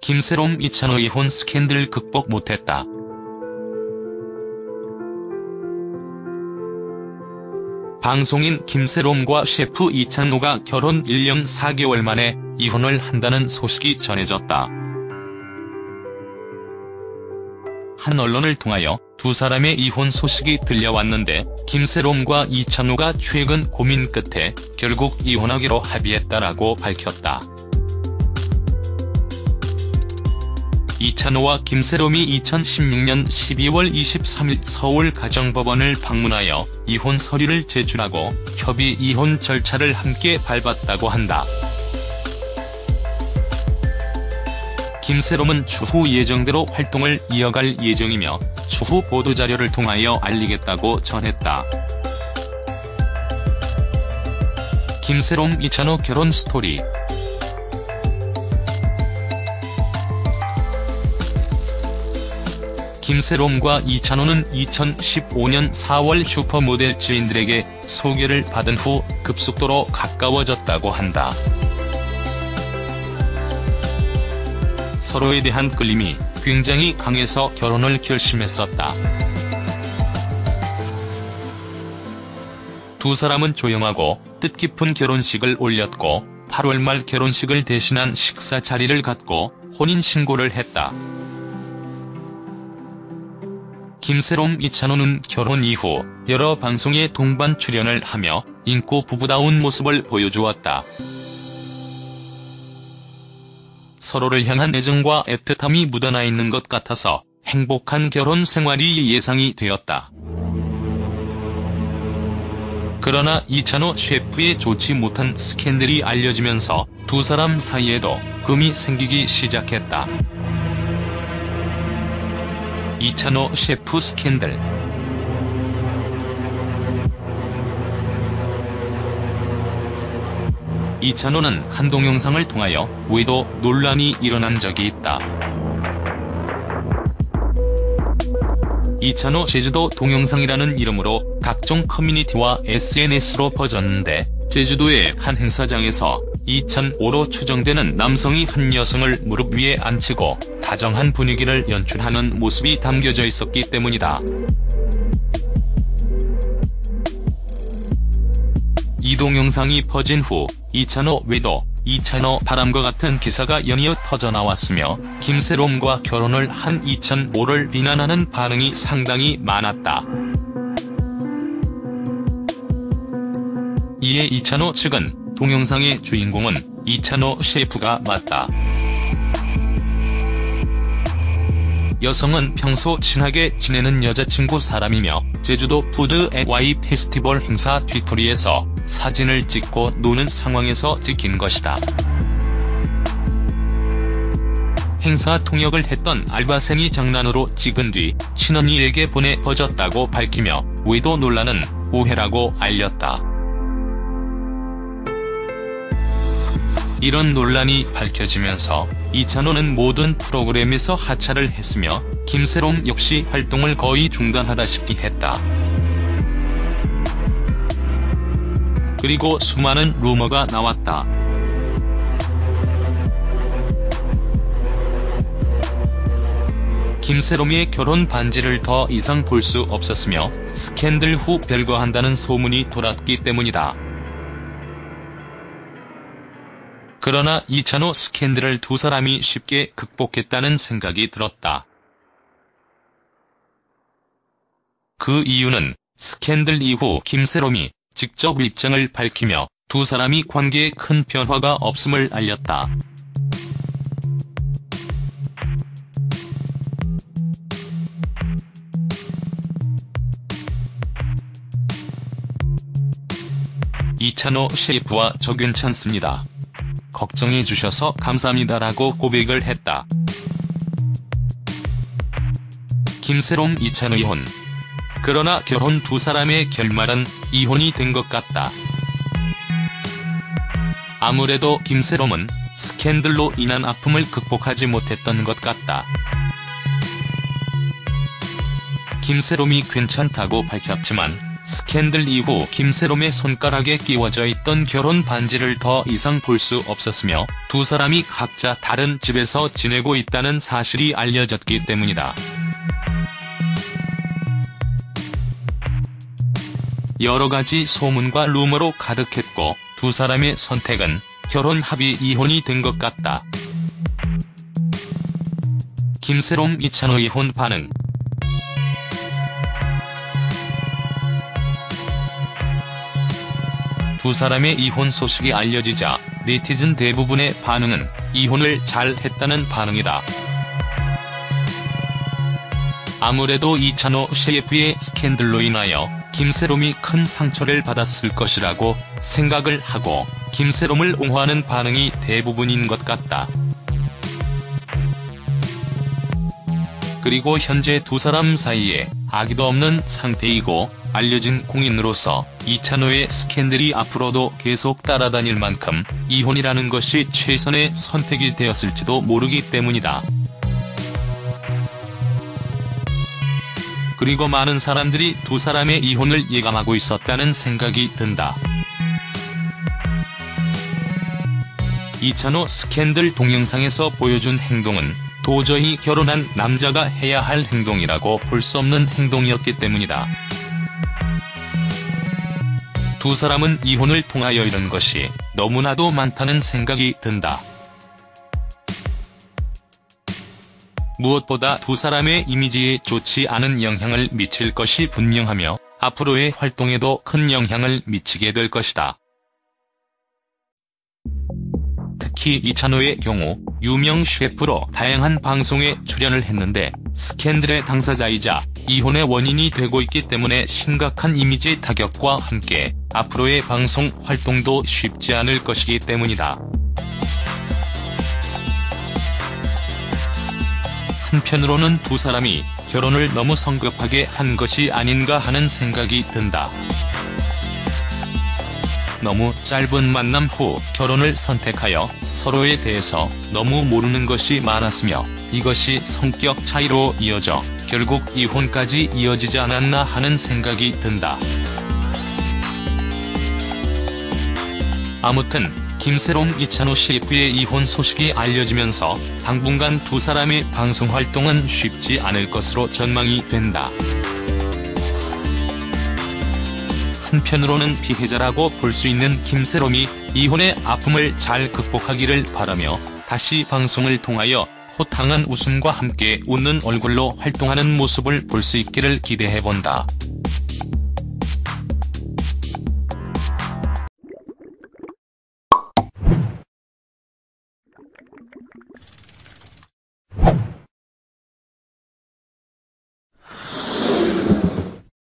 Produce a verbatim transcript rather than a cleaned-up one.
김새롬 이찬호 이혼 스캔들 극복 못했다. 방송인 김새롬과 셰프 이찬호가 결혼 일 년 사 개월 만에 이혼을 한다는 소식이 전해졌다. 한 언론을 통하여 두 사람의 이혼 소식이 들려왔는데 김새롬과 이찬호가 최근 고민 끝에 결국 이혼하기로 합의했다라고 밝혔다. 이찬호와 김새롬이 이천십육 년 십이월 이십삼일 서울 가정법원을 방문하여 이혼 서류를 제출하고 협의 이혼 절차를 함께 밟았다고 한다. 김새롬은 추후 예정대로 활동을 이어갈 예정이며 추후 보도자료를 통하여 알리겠다고 전했다. 김새롬 이찬호 결혼 스토리. 김새롬과 이찬호는 이천십오 년 사월 슈퍼모델 지인들에게 소개를 받은 후 급속도로 가까워졌다고 한다. 서로에 대한 끌림이 굉장히 강해서 결혼을 결심했었다. 두 사람은 조용하고 뜻깊은 결혼식을 올렸고 팔월 말 결혼식을 대신한 식사 자리를 갖고 혼인신고를 했다. 김새롬 이찬호는 결혼 이후 여러 방송에 동반 출연을 하며 인고 부부다운 모습을 보여주었다. 서로를 향한 애정과 애틋함이 묻어나 있는 것 같아서 행복한 결혼 생활이 예상이 되었다. 그러나 이찬호 셰프의 좋지 못한 스캔들이 알려지면서 두 사람 사이에도 금이 생기기 시작했다. 이찬호 셰프 스캔들. 이찬호는 한 동영상을 통하여 외도 논란이 일어난 적이 있다. 이찬호 제주도 동영상이라는 이름으로 각종 커뮤니티와 에스엔에스로 퍼졌는데 제주도의 한 행사장에서 이천오로 추정되는 남성이 한 여성을 무릎 위에 앉히고 다정한 분위기를 연출하는 모습이 담겨져 있었기 때문이다. 이 동영상이 퍼진 후 이찬호 외도, 이찬호 바람과 같은 기사가 연이어 터져나왔으며 김새롬과 결혼을 한 이천오를 비난하는 반응이 상당히 많았다. 이에 이찬호 측은 동영상의 주인공은 이찬호 셰프가 맞다. 여성은 평소 친하게 지내는 여자친구 사람이며 제주도 푸드 앤 와인 페스티벌 행사 뒤풀이에서 사진을 찍고 노는 상황에서 찍힌 것이다. 행사 통역을 했던 알바생이 장난으로 찍은 뒤 친언니에게 보내 퍼졌다고 밝히며 외도 논란은 오해라고 알렸다. 이런 논란이 밝혀지면서 이찬호는 모든 프로그램에서 하차를 했으며 김새롬 역시 활동을 거의 중단하다시피 했다. 그리고 수많은 루머가 나왔다. 김새롬의 결혼 반지를 더 이상 볼 수 없었으며 스캔들 후 별거한다는 소문이 돌았기 때문이다. 그러나 이찬호 스캔들을 두 사람이 쉽게 극복했다는 생각이 들었다. 그 이유는 스캔들 이후 김새롬이 직접 입장을 밝히며 두 사람이 관계에 큰 변화가 없음을 알렸다. 이찬호 셰프와 저 괜찮습니다. 걱정해주셔서 감사합니다라고 고백을 했다. 김새롬 이찬호 이혼. 그러나 결혼 두 사람의 결말은 이혼이 된 것 같다. 아무래도 김새롬은 스캔들로 인한 아픔을 극복하지 못했던 것 같다. 김새롬이 괜찮다고 밝혔지만 스캔들 이후 김새롬의 손가락에 끼워져 있던 결혼 반지를 더 이상 볼 수 없었으며 두 사람이 각자 다른 집에서 지내고 있다는 사실이 알려졌기 때문이다. 여러 가지 소문과 루머로 가득했고 두 사람의 선택은 결혼 합의 이혼이 된 것 같다. 김새롬 이찬호 이혼 반응. 두 사람의 이혼 소식이 알려지자 네티즌 대부분의 반응은 이혼을 잘 했다는 반응이다. 아무래도 이찬호 씨에프의 스캔들로 인하여 김새롬이 큰 상처를 받았을 것이라고 생각을 하고 김새롬을 옹호하는 반응이 대부분인 것 같다. 그리고 현재 두 사람 사이에 아기도 없는 상태이고 알려진 공인으로서 이찬호의 스캔들이 앞으로도 계속 따라다닐 만큼 이혼이라는 것이 최선의 선택이 되었을지도 모르기 때문이다. 그리고 많은 사람들이 두 사람의 이혼을 예감하고 있었다는 생각이 든다. 이찬호 스캔들 동영상에서 보여준 행동은 도저히 결혼한 남자가 해야 할 행동이라고 볼 수 없는 행동이었기 때문이다. 두 사람은 이혼을 통하여 잃은 것이 너무나도 많다는 생각이 든다. 무엇보다 두 사람의 이미지에 좋지 않은 영향을 미칠 것이 분명하며 앞으로의 활동에도 큰 영향을 미치게 될 것이다. 특히 이찬호의 경우 유명 셰프로 다양한 방송에 출연을 했는데 스캔들의 당사자이자 이혼의 원인이 되고 있기 때문에 심각한 이미지 타격과 함께 앞으로의 방송 활동도 쉽지 않을 것이기 때문이다. 한편으로는 두 사람이 결혼을 너무 성급하게 한 것이 아닌가 하는 생각이 든다. 너무 짧은 만남 후 결혼을 선택하여 서로에 대해서 너무 모르는 것이 많았으며 이것이 성격 차이로 이어져 결국 이혼까지 이어지지 않았나 하는 생각이 든다. 아무튼 김새롬 이찬호 씨에프의 이혼 소식이 알려지면서 당분간 두 사람의 방송 활동은 쉽지 않을 것으로 전망이 된다. 한편으로는 피해자라고 볼 수 있는 김새롬이 이혼의 아픔을 잘 극복하기를 바라며 다시 방송을 통하여 호탕한 웃음과 함께 웃는 얼굴로 활동하는 모습을 볼 수 있기를 기대해본다.